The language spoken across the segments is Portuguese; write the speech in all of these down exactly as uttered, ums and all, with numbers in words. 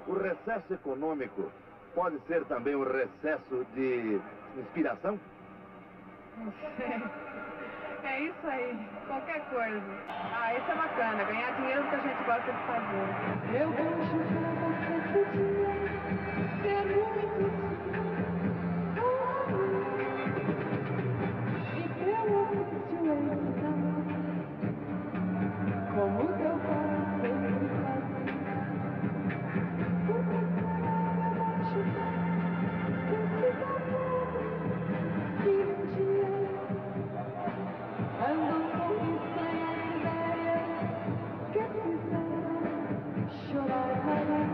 O recesso econômico pode ser também um recesso de inspiração? Não sei. É isso aí, qualquer coisa. Ah, isso é bacana, ganhar dinheiro que a gente gosta de fazer. Eu gosto pra você podia ter muito e pelo vício ensinar como teu pai sempre fazia. Por pensar eu machucar esse amor que um dia ando com estranhas ideias que fizeram chorar.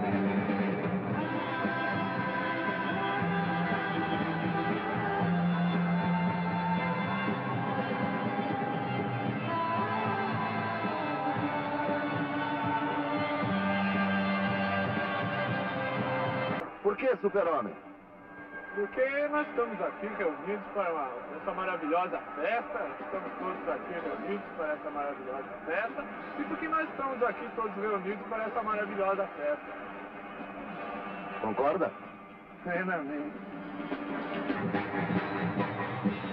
Por que, Super-Homem? Porque nós estamos aqui reunidos para uma, essa maravilhosa festa, estamos todos aqui reunidos para essa maravilhosa festa, e porque nós estamos aqui todos reunidos para essa maravilhosa festa. Concorda? Plenamente.